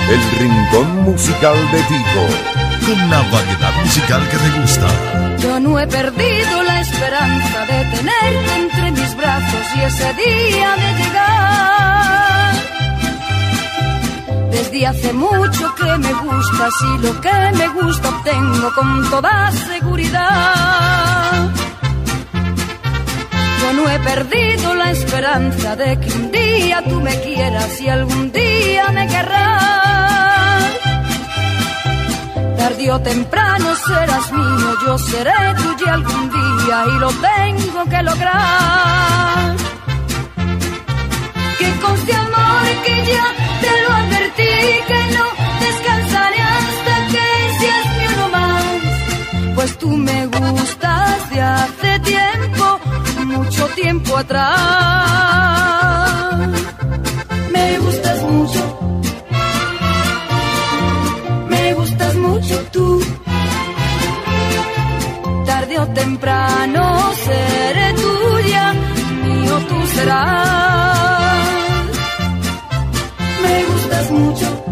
El rincón musical de Tico, con la variedad musical que te gusta. Yo no he perdido la esperanza de tenerte entre mis brazos y ese día de llegar. Desde hace mucho que me gustas y lo que me gusta obtengo con toda seguridad. Yo no he perdido la esperanza de que un día tú me quieras y algún día me querrás. Tarde o temprano serás mío, yo seré tuya algún día y lo tengo que lograr. Que conste amor que ya te lo advertí, que no descansaré hasta que seas mi uno más. Pues tú me gustas de hace tiempo, mucho tiempo atrás. Me gustas mucho, me gustas mucho tú. Tarde o temprano seré tuya, mío tú serás. Me gustas mucho,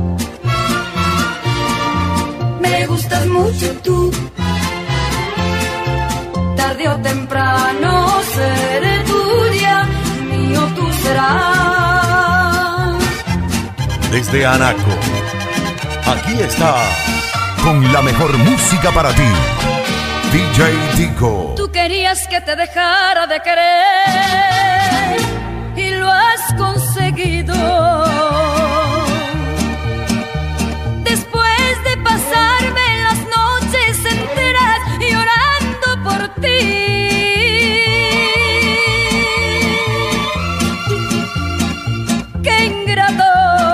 me gustas mucho tú. Tarde o temprano seré tuya, mío tú serás. desde Anaco, aquí está, con la mejor música para ti, DJ Tico. Tú querías que te dejara de querer y lo has conseguido. Después de pasarme las noches enteras llorando por ti, qué ingrato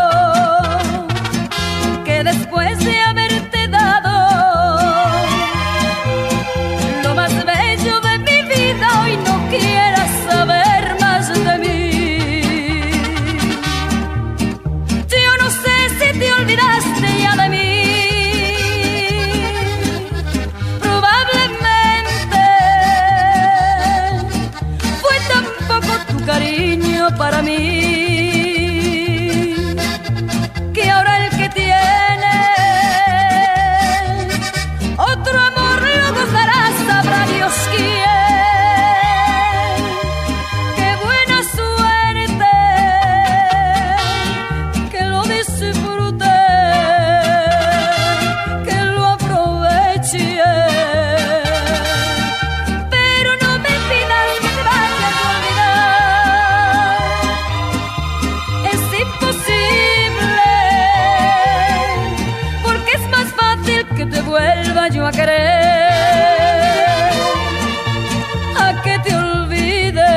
que después de haberte dado lo más bello de mi vida hoy no quieras saber más de mí. Yo no sé si te olvidaste ya de mí. Probablemente fue tan poco tu cariño para mí, que ahora el que tiene otro amor lo gozarás, sabrá Dios quién. Qué buena suerte que lo disfrute, que lo aproveche. Pero no me pidas que te vayas a olvidar. Es imposible, porque es más fácil que te vuelva yo a querer, a que te olvide.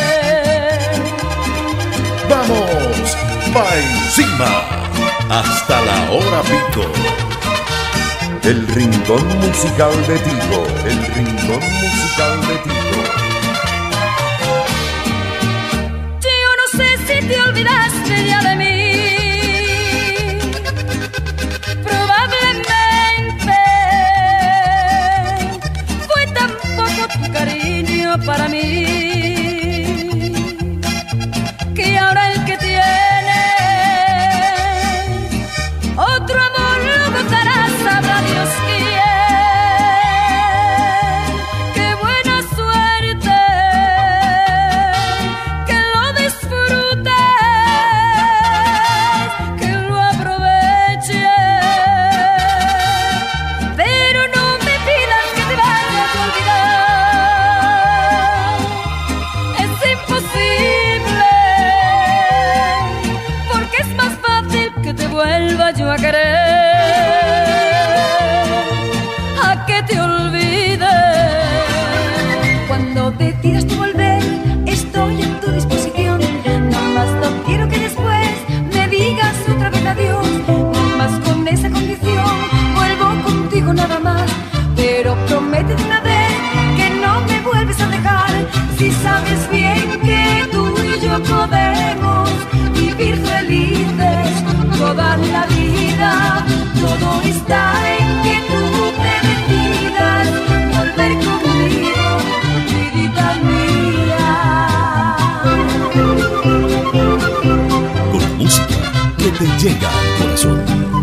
Vamos, pa' encima, hasta la hora pico. El rincón musical de Tico, el rincón musical de Tico. Yo no sé si te olvidaste ya de mí. Probablemente fue tan poco tu cariño para mí, que ahora el que tiene otro amor lo gozarás, sabrá Dios quién. Qué buena suerte que lo disfrutes, que lo aproveches. Pero no me pidas que te vayas a olvidar. Es imposible, porque es más fácil que te vuelva yo a querer, a que te olvide. Cuando decidas tú volver, estoy a tu disposición. Nada más no quiero que después me digas otra vez adiós. Nada más con esa condición vuelvo contigo nada más. Pero prométeme una vez que no me vuelves a dejar. Si sabes bien que tú y yo podemos vivir felices toda la vida. Todo está en que tú te decidas volver conmigo, vidita mía. Con música que te llega al corazón.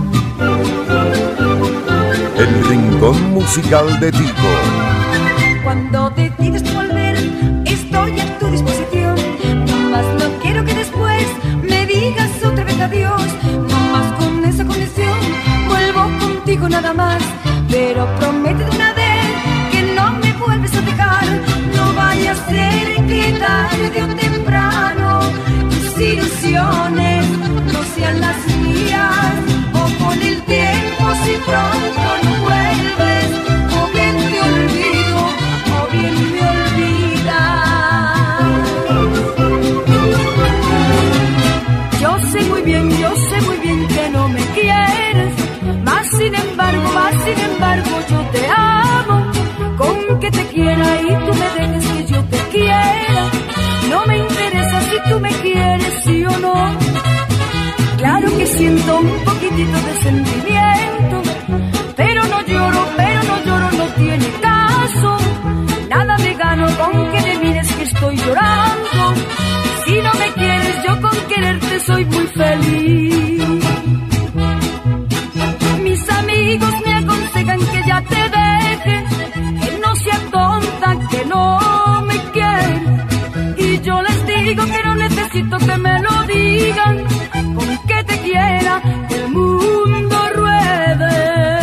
musical de Tico. Cuando decides tú volver, estoy a tu disposición. No más no quiero que después me digas otra vez adiós. No más con esa condición, vuelvo contigo nada más. Pero promete de una vez que no me vuelves a dejar. No vaya a ser que tarde o temprano tus ilusiones no sean las mías. O con el tiempo si pronto no vuelves, o bien te olvido, o bien me olvidas. Yo sé muy bien que no me quieres, más sin embargo yo te amo. Con que te quiera y tú me dejes que yo te quiera, no me interesa si tú me quieres sí o no. Claro que siento un poquitito de sentimiento, pero no lloro, no tiene caso. Nada me gano con que me mires que estoy llorando. Si no me quieres, yo con quererte soy muy feliz. Mis amigos me aconsejan que ya te deje, que no sea tonta, que no me quiere. Y yo les digo que no necesito que me lo digan, con que te quiera, que el mundo ruede.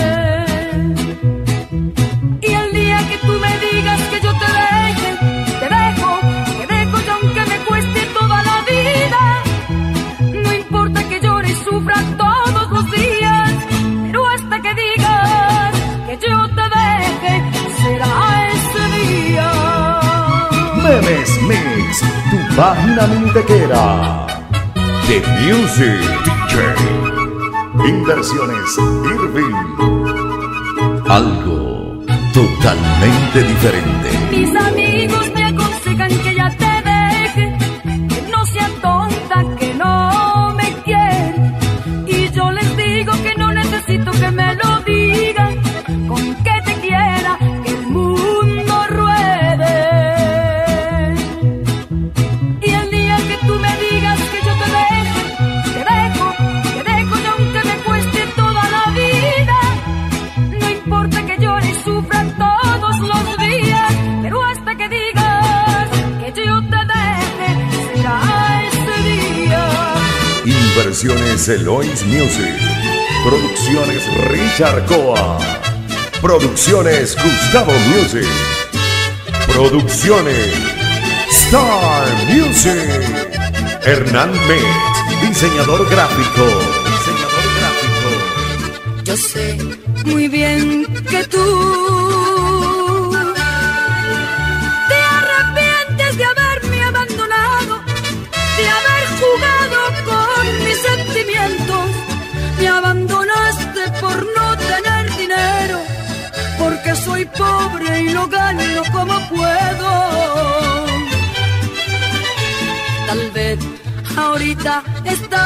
Y el día que tú me digas que yo te deje, te dejo yo aunque me cueste toda la vida. No importa que llore y sufra todos los días, pero hasta que digas que yo te deje, será ese día. Memes Mix, tu página mintequera. The Music DJ. Inversiones Irving. Algo totalmente diferente. Mis amigos me aconsejan que ya te deje, que no sea tonta, que no me quiere. Y yo les digo que no necesito que me lo digan, con que te quiera, que el mundo ruede. Y el día que tú me digas que yo te deje, te dejo yo aunque me cueste toda la vida. No importa que llore y sufra todos los días, pero hasta que digas que yo te deje, será ese día. Inversiones Elois Music. Producciones Richard Coa. Producciones Gustavo Music. Producciones Star Music. Hernán Met, diseñador gráfico. Yo sé muy bien que tú te arrepientes de haberme abandonado, de haber jugado con mis sentimientos. Me abandonaste por no tener dinero, porque soy pobre y lo gano como puedo. Tal vez ahorita estás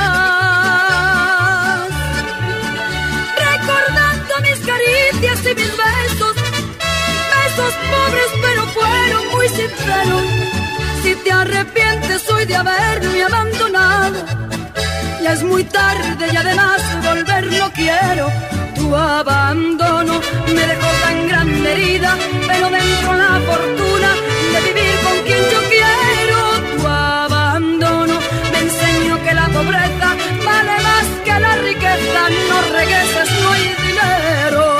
recordando mis caricias y mis besos, besos pobres pero fueron muy sinceros. Si te arrepientes hoy de haberme abandonado, ya es muy tarde y además volver no quiero. Tu abandono me dejó tan grande herida, pero dentro la fortuna de vivir con quien yo quiero. Tu abandono me enseñó que la pobreza vale más que la riqueza. No regreses, no hay dinero.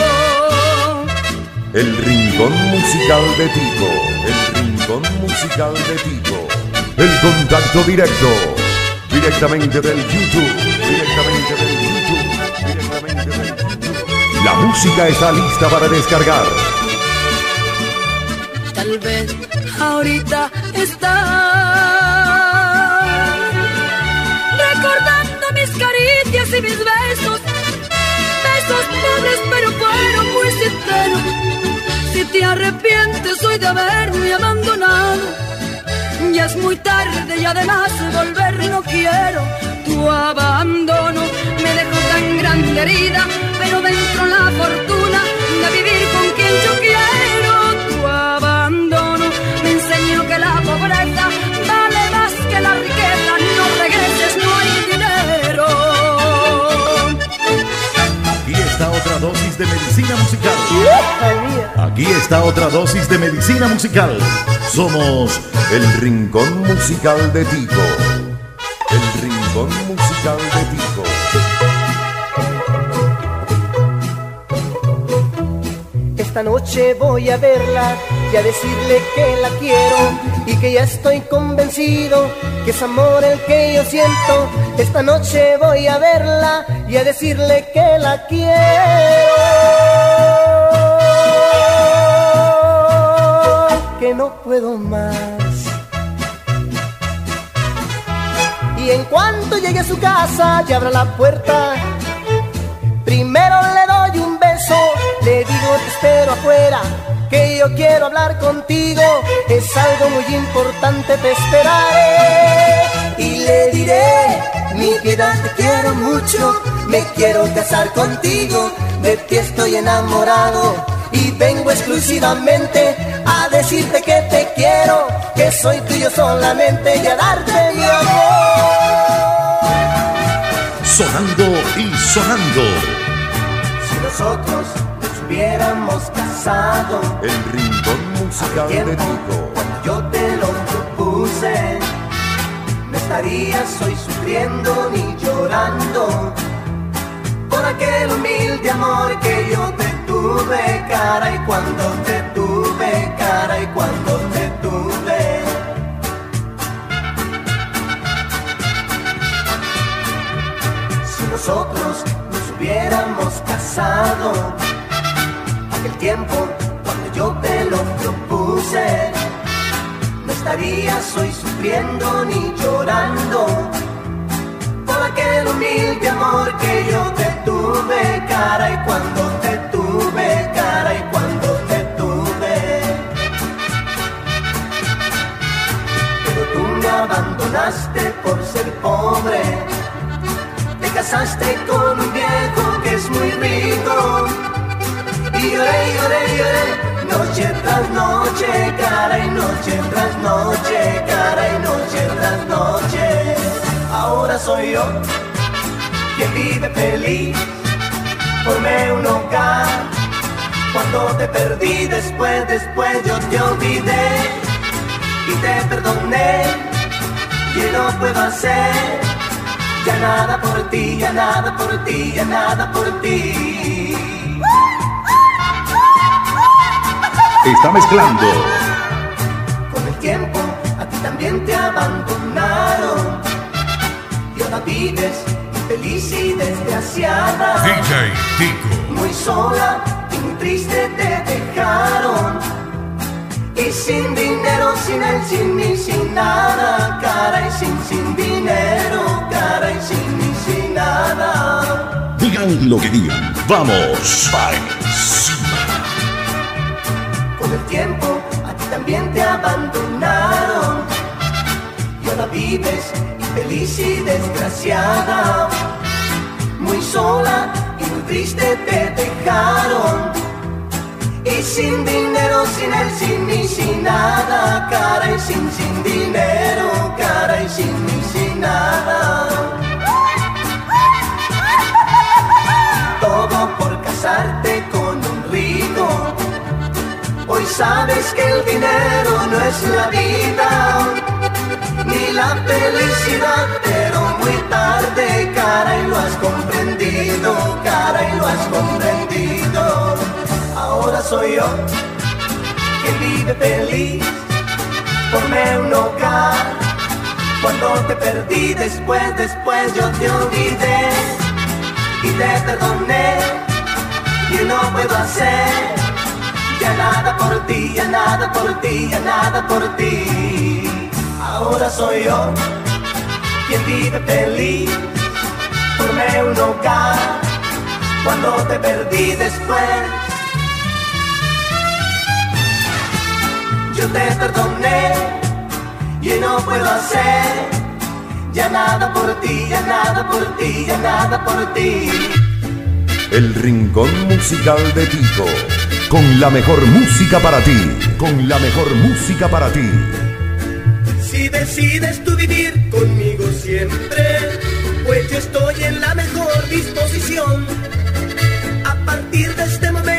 El Rincón Musical de Tico. El Rincón Musical de Tico. El contacto directo. Directamente del YouTube. La música está lista para descargar. Tal vez ahorita estás recordando mis caricias y mis besos, besos pobres pero fueron muy sinceros. Si te arrepientes hoy de haberme abandonado, ya es muy tarde y además volver no quiero. Tu abandono me dejó tan grande herida, pero dentro la fortuna de vivir con quien yo quiero. Tu abandono me enseñó que la pobreza vale más que la riqueza. No regreses, no hay dinero. Aquí está otra dosis de medicina medicina musical. Aquí está otra dosis de medicina musical. Somos el Rincón Musical de Tico. El Rincón Musical de Tico. Esta noche voy a verla y a decirle que la quiero y que ya estoy convencido que es amor el que yo siento. Esta noche voy a verla y a decirle que la quiero, que no puedo más. Y en cuanto llegue a su casa y abra la puerta, primero le doy un beso, le digo te espero afuera, que yo quiero hablar contigo, es algo muy importante, te esperaré. Y le diré, mi vida te quiero mucho, me quiero casar contigo, de ti estoy enamorado y vengo exclusivamente a decirte que te quiero, que soy tuyo solamente y a darte mi amor. Sonando y sonando. Si nosotros nos hubiéramos casado, el Rincón Musical de Tico. Cuando yo te lo propuse, no estarías hoy sufriendo ni llorando por aquel humilde amor que yo te tuve, caray, cuando te tuve, caray, cuando te tuve. Si nosotros nos hubiéramos casado, aquel tiempo cuando yo te lo propuse, no estarías hoy sufriendo ni llorando por aquel humilde amor que yo te tuve, caray, cuando te tuve, caray, cuando te tuve. Pero tú me abandonaste por ser pobre, te casaste con un viejo que es muy rico, y lloré, lloré, lloré, noche tras noche, caray, noche tras noche, caray, noche tras noche. Ahora soy yo quien vive feliz, formé un hogar. Cuando te perdí, después yo te olvidé y te perdoné, y no puedo hacer ya nada por ti, ya nada por ti, ya nada por ti. Está mezclando. Con el tiempo a ti también te abandonaron y ahora vives infeliz y desgraciada. DJ Tico. Muy sola y muy triste te dejaron, y sin dinero, sin él, sin mí, sin nada, caray, sin dinero, caray, sin mí, sin nada. Digan lo que digan, vamos para encima. Con el tiempo a ti también te abandonaron y ahora vives infeliz y desgraciada. Muy sola y muy triste te dejaron, y sin dinero, sin él, sin mí, sin nada, caray, sin dinero, caray, sin mí, sin nada. Todo por casarte con un rico. Hoy sabes que el dinero no es la vida ni la felicidad, pero muy tarde, caray, lo has comprendido, caray, lo has comprendido. Ahora soy yo quien vive feliz, formé un hogar. Cuando te perdí, después yo te olvidé y te perdoné, y no puedo hacer ya nada por ti, ya nada por ti, ya nada por ti. Ahora soy yo quien vive feliz, formé un hogar. Cuando te perdí, después yo te perdoné, y no puedo hacer ya nada por ti, ya nada por ti, ya nada por ti. El Rincón Musical de Tico, con la mejor música para ti, con la mejor música para ti. Si decides tú vivir conmigo siempre, pues yo estoy en la mejor disposición. A partir de este momento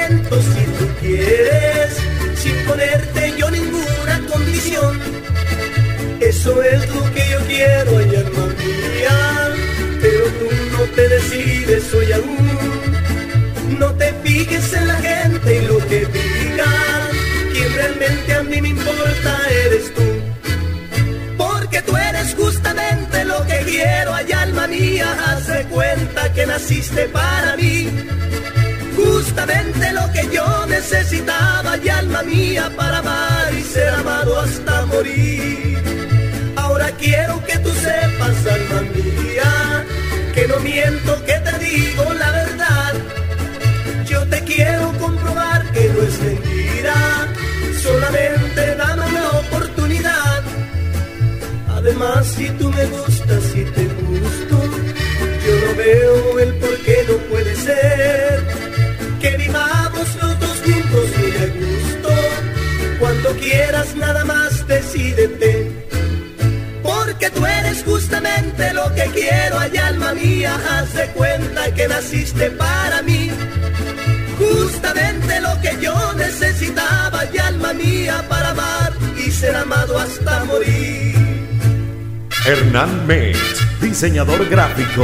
naciste para mí. Justamente lo que yo necesitaba, y alma mía, para amar y ser amado hasta morir. Ahora quiero que tú sepas, alma mía, que no miento, que te digo la verdad. Yo te quiero comprobar que no es mentira, solamente dame una oportunidad. Además, si tú me gustas, si te gusto, yo no veo el por qué no puede ser que vivamos los dos juntos muy a gusto. Cuando quieras nada más decídete, porque tú eres justamente lo que quiero. Ay, alma mía, haz de cuenta que naciste para mí. Justamente lo que yo necesitaba, y alma mía, para amar y ser amado hasta morir. Hernán Metz, diseñador gráfico.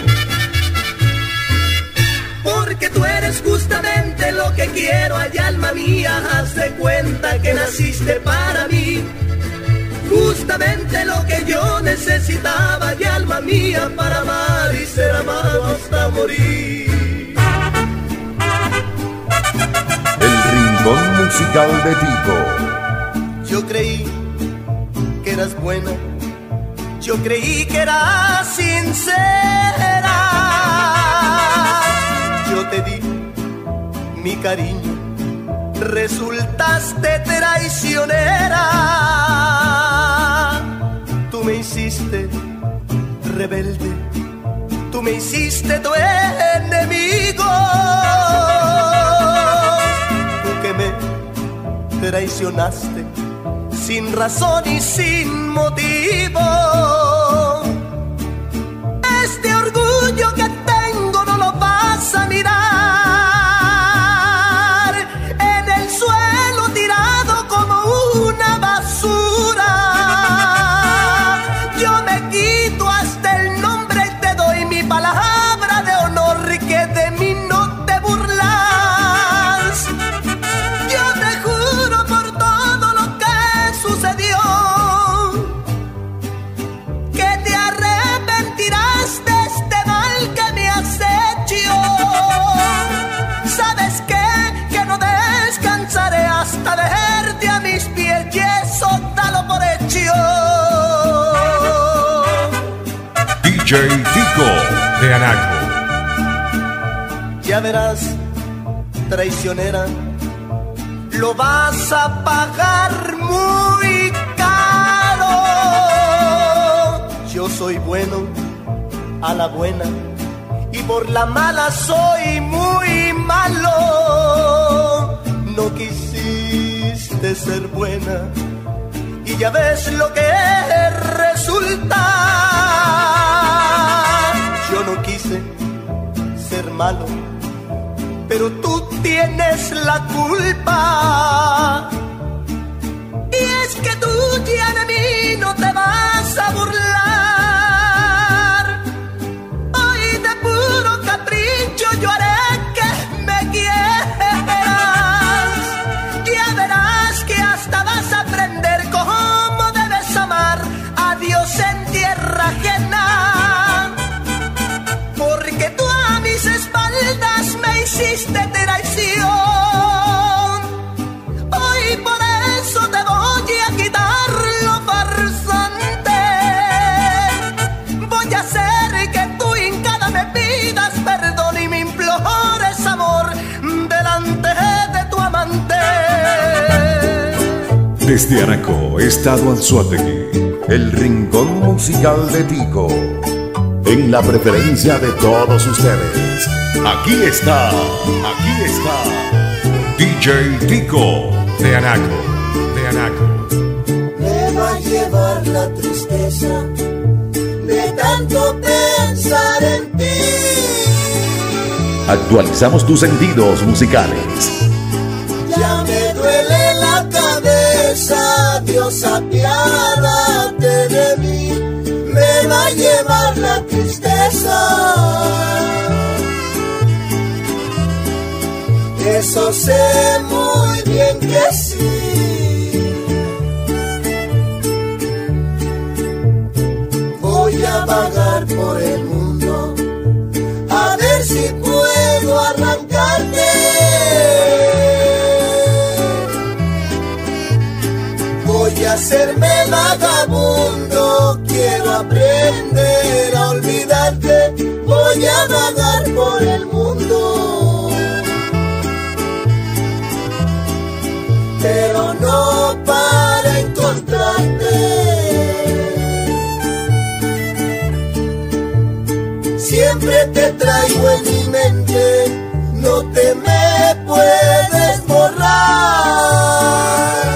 Porque tú eres justamente lo que quiero. Ay, alma mía, haz de cuenta que naciste para mí. Justamente lo que yo necesitaba, y alma mía, para amar y ser amado hasta morir. El Rincón Musical de Tico. Yo creí que eras buena, yo creí que eras sincera. Yo te di mi cariño, resultaste traicionera. Tú me hiciste rebelde, tú me hiciste tu enemigo. Tú que me traicionaste sin razón y sin motivo. Este orgullo que tengo no lo vas a mirar, en el suelo tirado como una basura. Yo me quito hasta el nombre y te doy mi palabra de honor que de mí no te burlas. Yo te juro por todo lo que sucedió que te arrepentirás de este mal que me has hecho. ¿Sabes qué? Que no descansaré hasta verte a mis pies, y eso dalo por hecho. DJ Tico de Anaco. Ya verás, traicionera, lo vas a pagar muy caro. Yo soy bueno a la buena, y por la mala soy muy malo. No quisiste ser buena, y ya ves lo que resulta. Yo no quise ser malo, pero tú tienes la culpa. Y es que tú ya de mí no te vas a burlar. Hoy de puro capricho yo haré que me quieras. Ya verás que hasta vas a aprender cómo debes amar a Dios en tierra ajena. Porque tú a mis espaldas me hiciste traición. Hoy por eso te voy a quitar lo farsante. Voy a hacer que tú hincada me pidas perdón y me implores amor delante de tu amante. Desde Anaco, Estado Anzoátegui. El Rincón Musical de Tico. En la preferencia de todos ustedes. Aquí está DJ Tico de Anaco, de Anaco. Me va a llevar la tristeza de tanto pensar en ti. Actualizamos tus sentidos musicales. Ya me duele la cabeza, Dios apiádate de mí. Me va a llevar la tristeza. Eso sé muy bien que sí. Voy a vagar por el mundo a ver de hacerme vagabundo, quiero aprender a olvidarte, voy a vagar por el mundo. Pero no para encontrarte. Siempre te traigo en mi mente, no te me puedes borrar.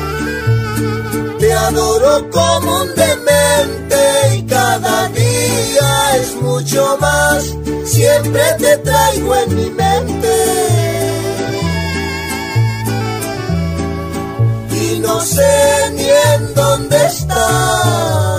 Te adoro como un demente y cada día es mucho más. Siempre te traigo en mi mente y no sé ni en dónde estás.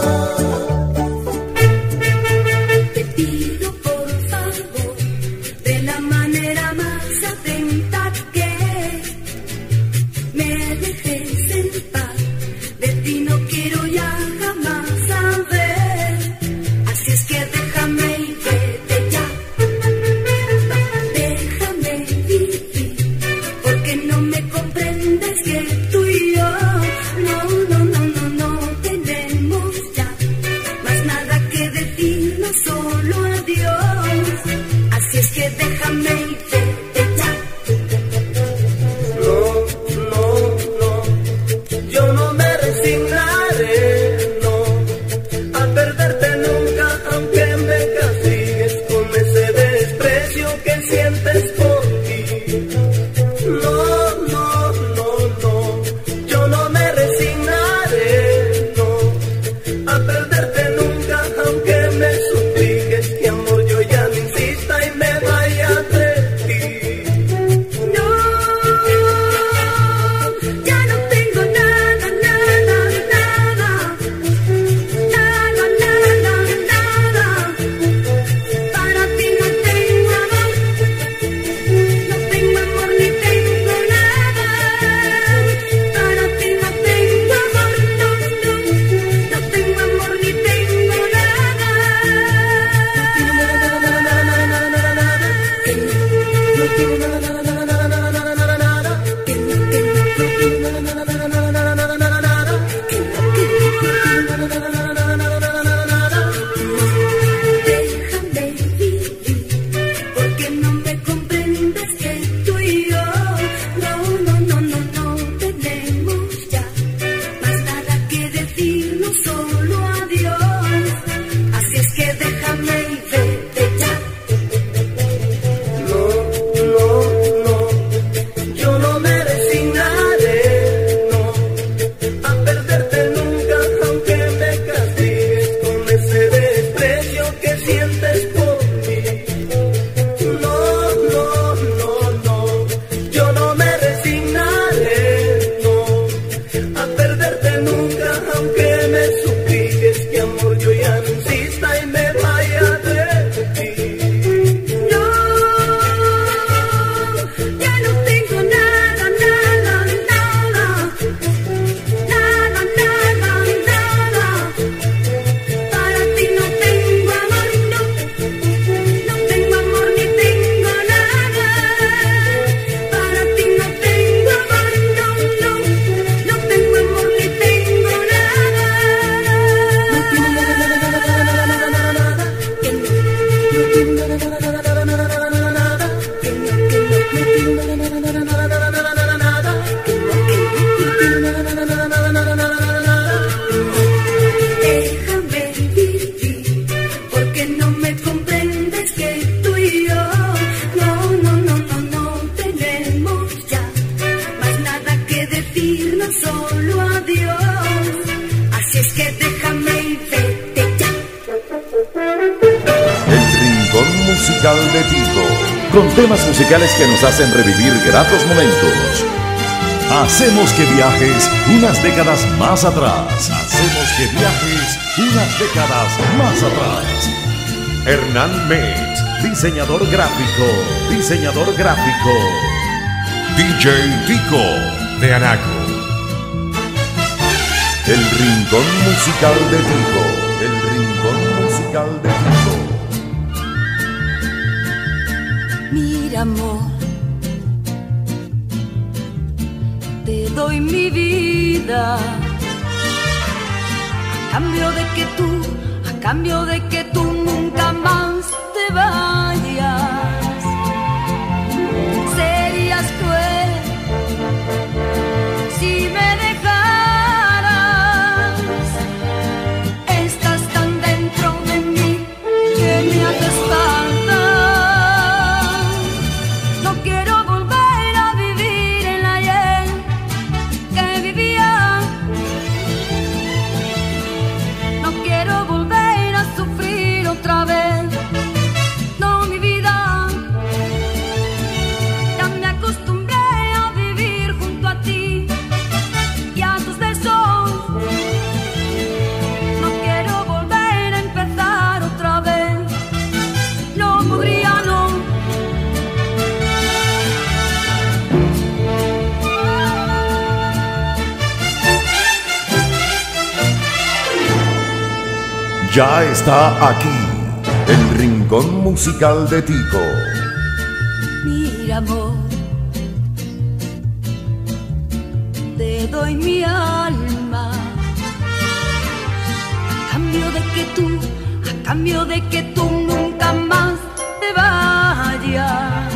Musical de Tito, con temas musicales que nos hacen revivir gratos momentos. Hacemos que viajes unas décadas más atrás. Hacemos que viajes unas décadas más atrás. Hernán Metz, diseñador gráfico. DJ Tico de Anaco. El Rincón Musical de Tico. El Rincón Musical de Tico. Mira, amor, te doy mi vida cambio de que tú nunca más te vayas. Serías cruel si me dejaras. Estás tan dentro de mí que me haces falta. No quiero volver a vivir el ayer que vivía. No quiero volver a sufrir otra vez. No, mi vida. Ya me acostumbré a vivir junto a ti y a tus besos. No quiero volver a empezar otra vez. No podría, no. Ya está aquí el Rincón Musical de Tico. Mira, amor, te doy mi alma a cambio de que tú nunca más te vayas.